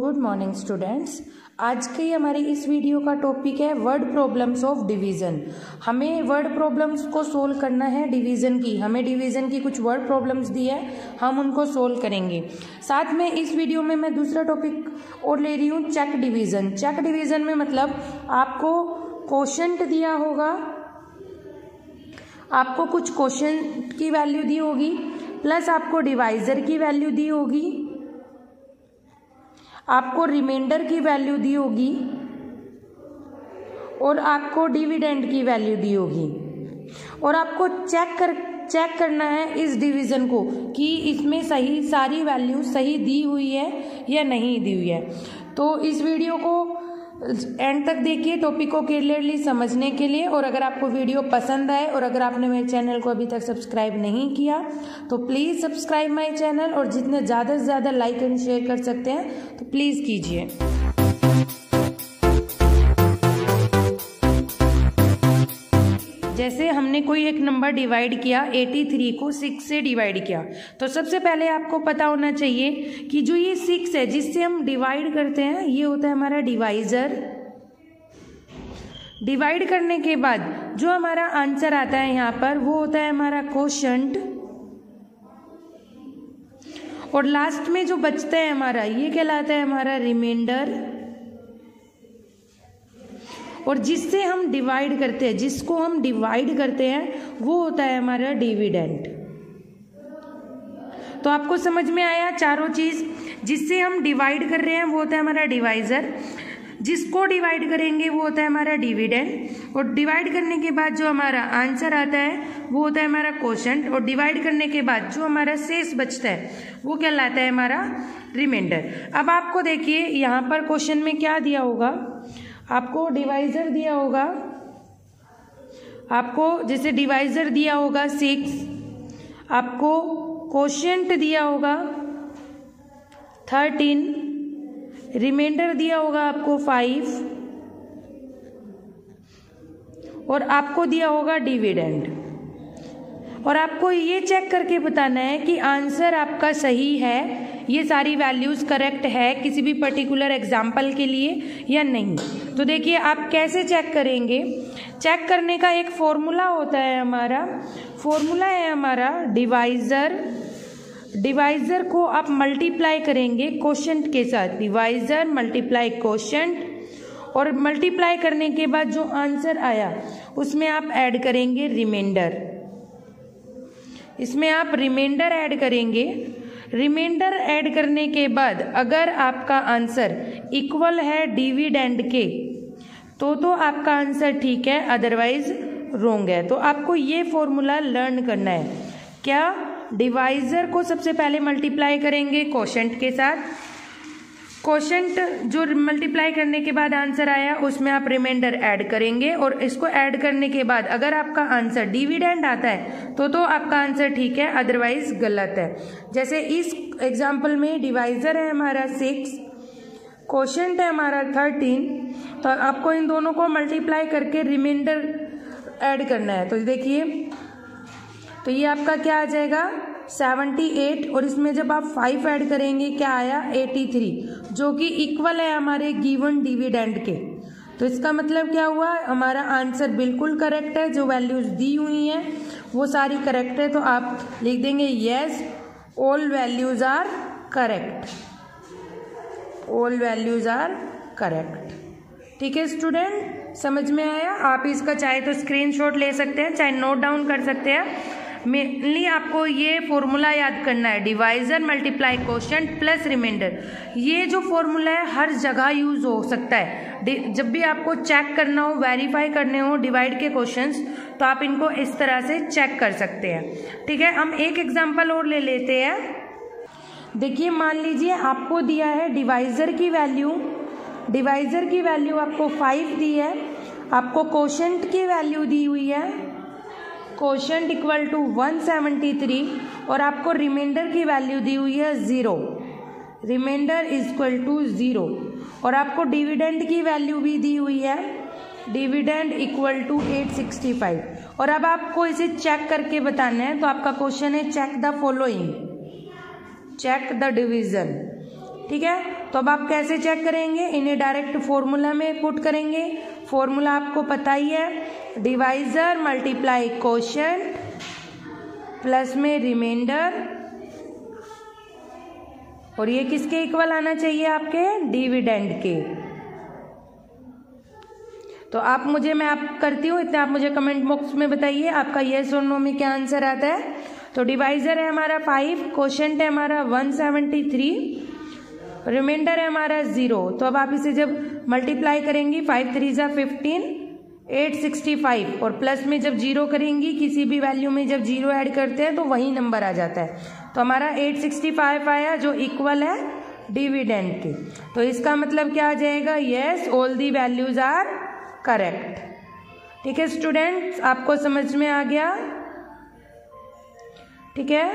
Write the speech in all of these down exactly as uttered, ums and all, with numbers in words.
Good morning students. आज के हमारी इस वीडियो का टॉपिक है वर्ड प्रॉब्लम्स ऑफ डिवीज़न। हमें वर्ड प्रॉब्लम्स को सोल्व करना है डिवीज़न की। हमें डिवीज़न की कुछ वर्ड प्रॉब्लम्स दी है, हम उनको सोल्व करेंगे। साथ में इस वीडियो में मैं दूसरा टॉपिक और ले रही हूँ चेक डिवीज़न। चेक डिवीज़न में मतलब आपको क्वोशंट दिया होगा, आपको कुछ क्वोशंट की वैल्यू दी होगी, प्लस आपको डिवाइज़र की वैल्यू दी होगी, आपको रिमाइंडर की वैल्यू दी होगी और आपको डिविडेंड की वैल्यू दी होगी। और आपको चेक कर चेक करना है इस डिवीज़न को कि इसमें सही सारी वैल्यू सही दी हुई है या नहीं दी हुई है। तो इस वीडियो को एंड तक देखिए टॉपिक को क्लियरली समझने के लिए। और अगर आपको वीडियो पसंद आए और अगर आपने मेरे चैनल को अभी तक सब्सक्राइब नहीं किया तो प्लीज़ सब्सक्राइब माय चैनल, और जितने ज़्यादा से ज़्यादा लाइक एंड शेयर कर सकते हैं तो प्लीज़ कीजिए। जैसे हमने कोई एक नंबर डिवाइड किया, तिरासी को सिक्स से डिवाइड किया, तो सबसे पहले आपको पता होना चाहिए कि जो ये सिक्स है जिससे हम डिवाइड करते हैं ये होता है हमारा डिवाइज़र। डिवाइड करने के बाद जो हमारा आंसर आता है यहाँ पर वो होता है हमारा क्वोशंट, और लास्ट में जो बचता है हमारा ये कहलाता है हमारा रिमाइंडर। और जिससे हम डिवाइड करते हैं, जिसको हम डिवाइड करते हैं वो होता है हमारा डिविडेंड। तो आपको समझ में आया चारों चीज। जिससे हम डिवाइड कर रहे हैं वो होता है हमारा डिवाइजर, जिसको डिवाइड करेंगे वो होता है हमारा डिविडेंड, और डिवाइड करने के बाद जो हमारा आंसर आता है वो होता है हमारा क्वोशंट, और डिवाइड करने के बाद जो हमारा शेष बचता है वो कहलाता है हमारा रिमाइंडर। अब आपको देखिए यहाँ पर क्वेश्चन में क्या दिया होगा, आपको डिवाइज़र दिया होगा, आपको जैसे डिवाइज़र दिया होगा सिक्स, आपको क्वोशंट दिया होगा थर्टीन, रिमाइंडर दिया होगा आपको फाइव, और आपको दिया होगा डिविडेंड। और आपको ये चेक करके बताना है कि आंसर आपका सही है, ये सारी वैल्यूज़ करेक्ट है किसी भी पर्टिकुलर एग्जाम्पल के लिए या नहीं। तो देखिए आप कैसे चेक करेंगे। चेक करने का एक फॉर्मूला होता है हमारा, फॉर्मूला है हमारा डिवाइज़र। डिवाइज़र को आप मल्टीप्लाई करेंगे क्वोशंट के साथ, डिवाइज़र मल्टीप्लाई क्वोशंट, और मल्टीप्लाई करने के बाद जो आंसर आया उसमें आप ऐड करेंगे रिमाइंडर। इसमें आप रिमाइंडर ऐड करेंगे। रिमाइंडर ऐड करने के बाद अगर आपका आंसर इक्वल है डिविडेंड के तो तो आपका आंसर ठीक है, अदरवाइज रॉन्ग है। तो आपको ये फॉर्मूला लर्न करना है। क्या? डिवाइज़र को सबसे पहले मल्टीप्लाई करेंगे क्वोशंट के साथ, क्वोशंट जो मल्टीप्लाई करने के बाद आंसर आया उसमें आप रिमाइंडर ऐड करेंगे, और इसको ऐड करने के बाद अगर आपका आंसर डिविडेंड आता है तो तो आपका आंसर ठीक है, अदरवाइज गलत है। जैसे इस एग्जांपल में डिवाइज़र है हमारा सिक्स, क्वोशंट है हमारा थर्टीन, तो आपको इन दोनों को मल्टीप्लाई करके रिमाइंडर ऐड करना है। तो देखिए तो ये आपका क्या आ जाएगा सेवेंटी एट, और इसमें जब आप फाइव ऐड करेंगे क्या आया एटी थ्री, जो कि इक्वल है हमारे गिवन डिविडेंड के। तो इसका मतलब क्या हुआ, हमारा आंसर बिल्कुल करेक्ट है, जो वैल्यूज दी हुई हैं वो सारी करेक्ट है। तो आप लिख देंगे yes all values are correct, all values are correct. ठीक है स्टूडेंट, समझ में आया। आप इसका चाहे तो स्क्रीनशॉट ले सकते हैं, चाहे नोट डाउन कर सकते हैं। मेनली आपको ये फॉर्मूला याद करना है, divisor multiply quotient plus remainder. ये जो फॉर्मूला है हर जगह यूज हो सकता है। जब भी आपको चेक करना हो, वेरीफाई करने हो डिवाइड के क्वेश्चंस, तो आप इनको इस तरह से चेक कर सकते हैं। ठीक है, हम एक एग्जांपल और ले लेते हैं। देखिए मान लीजिए आपको दिया है डिवाइज़र की वैल्यू, डिवाइज़र की वैल्यू आपको फाइव दी है, आपको क्वोशंट की वैल्यू दी हुई है quotient equal to one seventy three, और आपको रिमाइंडर की वैल्यू दी हुई है zero, remainder equal to zero, और आपको डिविडेंड की वैल्यू भी दी हुई है, dividend equal to eight sixty five. और अब आपको इसे चेक करके बताना है। तो आपका क्वेश्चन है check the following, check the division. ठीक है। तो अब आप कैसे चेक करेंगे, इन्हें डायरेक्ट फॉर्मूला में पुट करेंगे। फॉर्मूला आपको पता ही है, डिवाइजर मल्टीप्लाई कोशेंट प्लस में रिमाइंडर, और ये किसके इक्वल आना चाहिए, आपके डिविडेंड के। तो आप मुझे, मैं आप करती हूँ इतना, आप मुझे कमेंट बॉक्स में बताइए आपका येस और नो में क्या आंसर आता है। तो डिवाइजर है हमारा फाइव, कोशेंट है हमारा वन सेवेंटी थ्री, रिमाइंडर है हमारा जीरो। तो अब आप इसे जब मल्टीप्लाई करेंगी, फाइव थ्री जा फिफ्टीन, एट सिक्सटी फाइव, और प्लस में जब जीरो करेंगी, किसी भी वैल्यू में जब जीरो ऐड करते हैं तो वही नंबर आ जाता है। तो हमारा एट सिक्सटी फाइव आया जो इक्वल है डिविडेंड के। तो इसका मतलब क्या आ जाएगा, yes all the values are correct. ठीक है स्टूडेंट्स, आपको समझ में आ गया। ठीक है,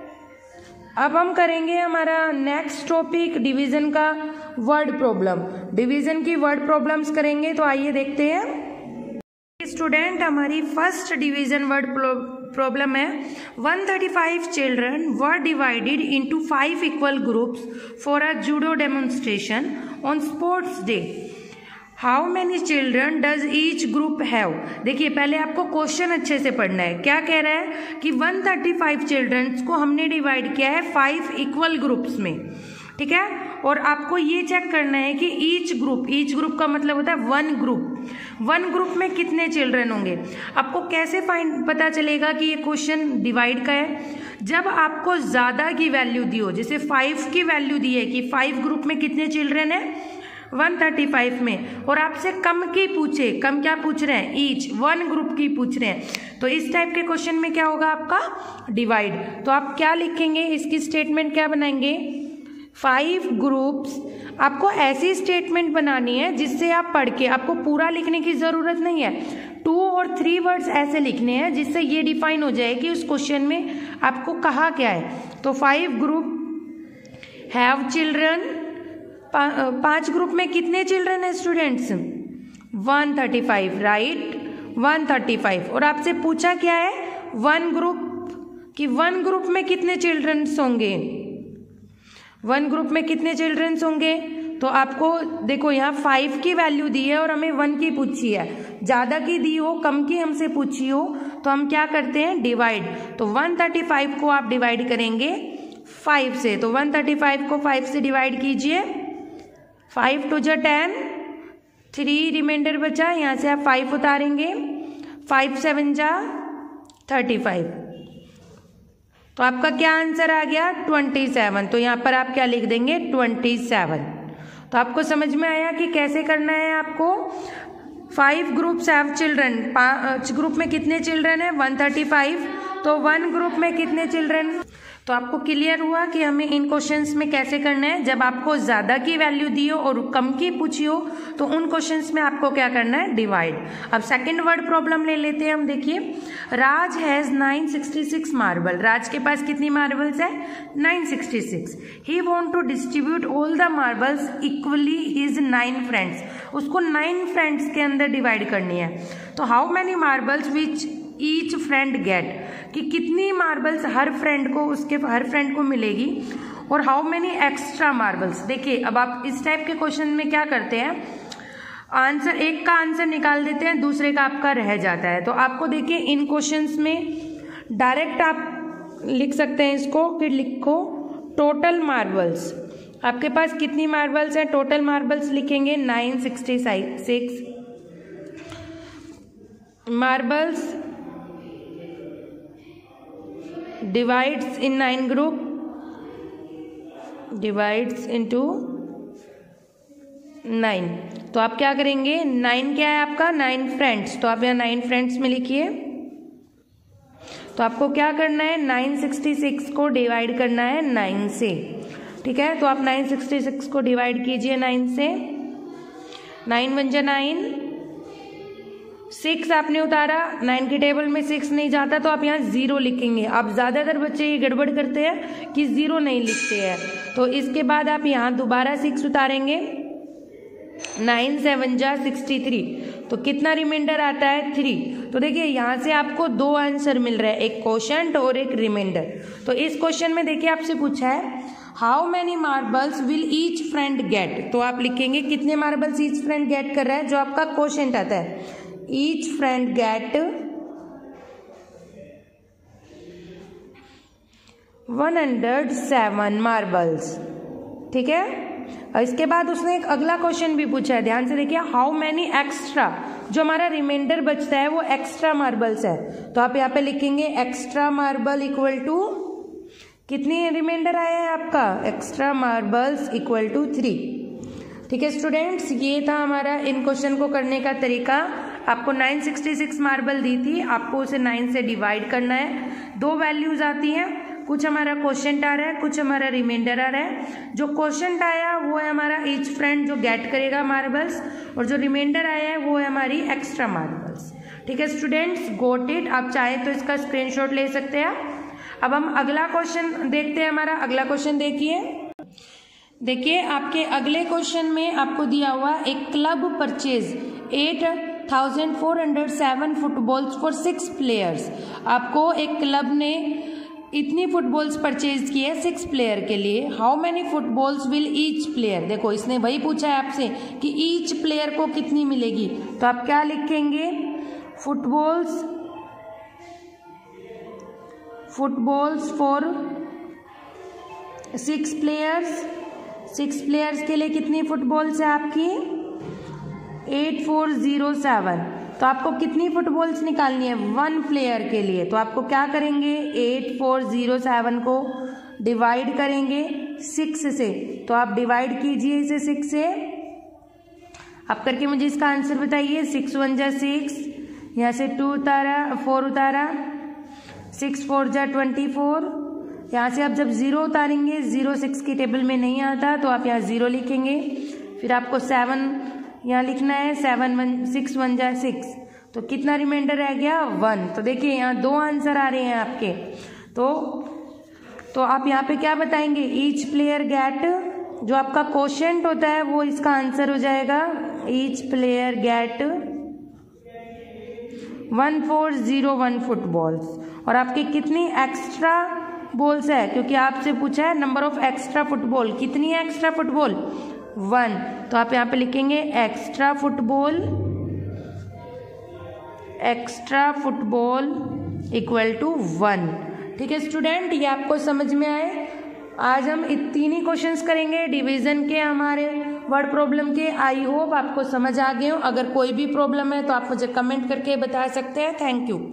अब हम करेंगे हमारा नेक्स्ट टॉपिक डिवीजन का वर्ड प्रॉब्लम। डिवीजन की वर्ड प्रॉब्लम्स करेंगे, तो आइए देखते हैं। स्टूडेंट, हमारी फर्स्ट डिवीजन वर्ड प्रॉब्लम है, one thirty five children were divided into five equal groups for a judo demonstration on sports day. How many children does each group have. देखिए पहले आपको क्वेश्चन अच्छे से पढ़ना है। क्या कह रहा है कि वन थर्टी फाइव चिल्ड्रंस को हमने डिवाइड किया है फाइव इक्वल ग्रुप्स में। ठीक है, और आपको ये चेक करना है कि ईच ग्रुप, ईच ग्रुप का मतलब होता है वन ग्रुप, वन ग्रुप में कितने चिल्ड्रन होंगे। आपको कैसे फाइंड पता चलेगा कि ये क्वेश्चन डिवाइड का है, जब आपको ज्यादा की वैल्यू दी हो, जैसे फाइव की वैल्यू दी है कि फाइव ग्रुप में कितने चिल्ड्रन है वन थर्टी फाइव में, और आपसे कम की पूछे, कम क्या पूछ रहे हैं, ईच वन ग्रुप की पूछ रहे हैं, तो इस टाइप के क्वेश्चन में क्या होगा आपका डिवाइड। तो आप क्या लिखेंगे, इसकी स्टेटमेंट क्या बनाएंगे, फाइव ग्रुप्स। आपको ऐसी स्टेटमेंट बनानी है जिससे आप पढ़ के, आपको पूरा लिखने की जरूरत नहीं है, टू और थ्री वर्ड्स ऐसे लिखने हैं जिससे ये डिफाइन हो जाए कि उस क्वेश्चन में आपको कहा क्या है। तो फाइव ग्रुप हैव चिल्ड्रन, पा, पांच ग्रुप में कितने चिल्ड्रन है students, one thirty five, right one thirty five. और आपसे पूछा क्या है, वन ग्रुप, कि वन ग्रुप में कितने चिल्ड्रंस होंगे, वन ग्रुप में कितने चिल्ड्रंस होंगे। तो आपको देखो यहाँ फाइव की वैल्यू दी है और हमें वन की पूछी है, ज्यादा की दी हो, कम की हमसे पूछी हो, तो हम क्या करते हैं डिवाइड। तो वन थर्टी फाइव को आप डिवाइड करेंगे फाइव से, तो वन थर्टी फाइव को फाइव से डिवाइड कीजिए, फाइव टू जा टेन, थ्री रिमाइंडर बचा, यहाँ से आप फाइव उतारेंगे, फाइव सेवन जा थर्टी फाइव। तो आपका क्या आंसर आ गया, ट्वेंटी सेवन। तो यहाँ पर आप क्या लिख देंगे, ट्वेंटी सेवन। तो आपको समझ में आया कि कैसे करना है आपको। फाइव ग्रुप्स हैव चिल्ड्रन, पांच ग्रुप में कितने चिल्ड्रन है वन थर्टी फाइव, तो वन ग्रुप में कितने चिल्ड्रन। तो आपको क्लियर हुआ कि हमें इन क्वेश्चंस में कैसे करना है। जब आपको ज्यादा की वैल्यू दी हो और कम की पूछी हो, तो उन क्वेश्चंस में आपको क्या करना है, डिवाइड। अब सेकंड वर्ड प्रॉब्लम ले लेते हैं हम। देखिए, Raj has nine sixty six marble. Raj के पास कितनी मार्बल्स है, nine sixty six. He want to distribute all the marbles equally his nine friends. उसको नाइन फ्रेंड्स के अंदर डिवाइड करनी है। तो how many marbles which each friend get, कि कितनी मार्बल्स हर फ्रेंड को, उसके हर फ्रेंड को मिलेगी, और हाउ मेनी एक्स्ट्रा मार्बल्स। देखिए अब आप इस टाइप के क्वेश्चन में क्या करते हैं, आंसर, एक का आंसर निकाल देते हैं, दूसरे का आपका रह जाता है। तो आपको देखिए इन क्वेश्चंस में डायरेक्ट आप लिख सकते हैं इसको, फिर लिखो टोटल मार्बल्स। आपके पास कितनी मार्बल्स है, टोटल मार्बल्स लिखेंगे nine sixty six marbles divides in nine group, divides into nine. तो आप क्या करेंगे, नाइन क्या है आपका, नाइन फ्रेंड्स, तो आप यहाँ नाइन फ्रेंड्स में लिखिए। तो आपको क्या करना है, नाइन सिक्सटी सिक्स को डिवाइड करना है नाइन से। ठीक है, तो आप नाइन सिक्सटी सिक्स को डिवाइड कीजिए नाइन से, नाइन वन जा नाइन, सिक्स आपने उतारा, नाइन के टेबल में सिक्स नहीं जाता, तो आप यहाँ जीरो लिखेंगे। आप ज्यादातर बच्चे ये गड़बड़ करते हैं कि जीरो नहीं लिखते हैं। तो इसके बाद आप यहाँ दोबारा सिक्स उतारेंगे, नाइन सेवन जा सिक्सटी थ्री, तो कितना रिमाइंडर आता है, थ्री। तो देखिए यहाँ से आपको दो आंसर मिल रहा है, एक क्वोशंट और एक रिमाइंडर। तो इस क्वेश्चन में देखिए आपसे पूछा है how many marbles will each friend get, तो आप लिखेंगे कितने मार्बल्स ईच फ्रेंड गेट कर रहा है, जो आपका क्वेश्चन आता है, each friend get one hundred seven marbles. ठीक है, और इसके बाद उसने एक अगला क्वेश्चन भी पूछा है, ध्यान से देखिए, हाउ मैनी एक्स्ट्रा, जो हमारा रिमाइंडर बचता है वो एक्स्ट्रा मार्बल्स है, तो आप यहाँ पे लिखेंगे एक्स्ट्रा मार्बल इक्वल टू, कितनी रिमाइंडर आया है आपका, extra marbles equal to three. ठीक है स्टूडेंट्स, ये था हमारा इन क्वेश्चन को करने का तरीका। आपको नौ सौ छियासठ मार्बल दी थी, आपको उसे नौ से डिवाइड करना है, दो वैल्यूज आती हैं, कुछ हमारा क्वेश्चन आ रहा है, कुछ हमारा रिमाइंडर आ रहा है। जो क्वेश्चन आया वो है हमारा ईच फ्रेंड जो गेट करेगा मार्बल्स, और जो रिमाइंडर आया है वो है हमारी एक्स्ट्रा मार्बल्स। ठीक है स्टूडेंट्स, गोट इट, आप चाहे तो इसका स्क्रीनशॉट ले सकते हैं। अब हम अगला क्वेश्चन देखते हैं, हमारा अगला क्वेश्चन देखिए। देखिए आपके अगले क्वेश्चन में आपको दिया हुआ एक club purchase eight thousand four hundred seven footballs for six players. आपको एक क्लब ने इतनी फुटबॉल्स परचेज की है सिक्स प्लेयर के लिए। How many footballs will each player, देखो इसने वही पूछा है आपसे कि ईच प्लेयर को कितनी मिलेगी, तो आप क्या लिखेंगे, footballs footballs for six players, six players के लिए कितनी फुटबॉल्स है आपकी, एट फोर जीरो सेवन। तो आपको कितनी फुटबॉल्स निकालनी है, वन प्लेयर के लिए, तो आपको क्या करेंगे, एट फोर जीरो सेवन को डिवाइड करेंगे सिक्स से, तो आप डिवाइड कीजिए इसे सिक्स से, आप करके मुझे इसका आंसर बताइए। सिक्स वन जा सिक्स, यहाँ से टू उतारा, फोर उतारा, सिक्स फोर जा ट्वेंटी फोर, यहाँ से आप जब जीरो उतारेंगे, जीरो सिक्स की टेबल में नहीं आता, तो आप यहाँ जीरो लिखेंगे, फिर आपको सेवन यहाँ लिखना है, सेवन वन सिक्स वन जा सिक्स, तो कितना रिमाइंडर रह गया, वन। तो देखिए यहाँ दो आंसर आ रहे हैं आपके, तो तो आप यहाँ पे क्या बताएंगे, ईच प्लेयर गेट, जो आपका क्वोशंट होता है वो इसका आंसर हो जाएगा, each player get one four zero one footballs. और आपकी कितनी एक्स्ट्रा बॉल्स है, क्योंकि आपसे पूछा है नंबर ऑफ एक्स्ट्रा फुटबॉल, कितनी है एक्स्ट्रा फुटबॉल, वन, तो आप यहाँ पे लिखेंगे extra football, extra football equal to one. ठीक है स्टूडेंट, ये आपको समझ में आए। आज हम तीन ही क्वेश्चंस करेंगे डिवीजन के, हमारे वर्ड प्रॉब्लम के। आई होप आपको समझ आ गए हो। अगर कोई भी प्रॉब्लम है तो आप मुझे कमेंट करके बता सकते हैं। Thank you.